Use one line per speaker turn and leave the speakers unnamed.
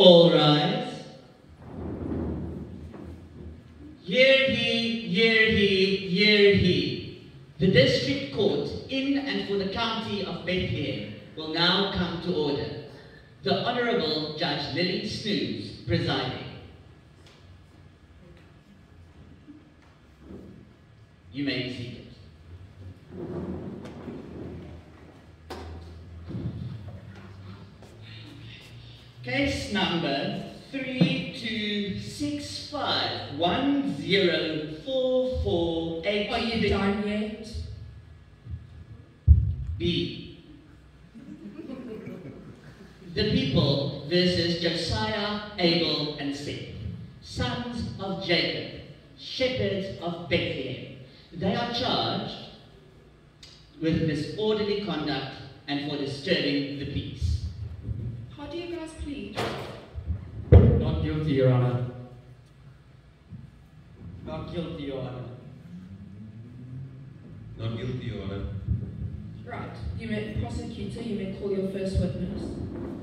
All rise. Hear ye, hear ye, hear ye. The District Court in and for the County of Bethlehem will now come to order. The Honourable Judge Lilly Snooze presiding. You may be seated. Case number 32651044.
Are you done yet?
B. The People versus Josiah, Abel, and Seth, sons of Jacob, shepherds of Bethlehem. They are charged with disorderly conduct and for disturbing the peace.
How do you guys plead?
Not guilty, Your Honor.
Not guilty, Your Honor.
Not guilty, Your Honor.
Right. You may, prosecutor, you may call your first witness.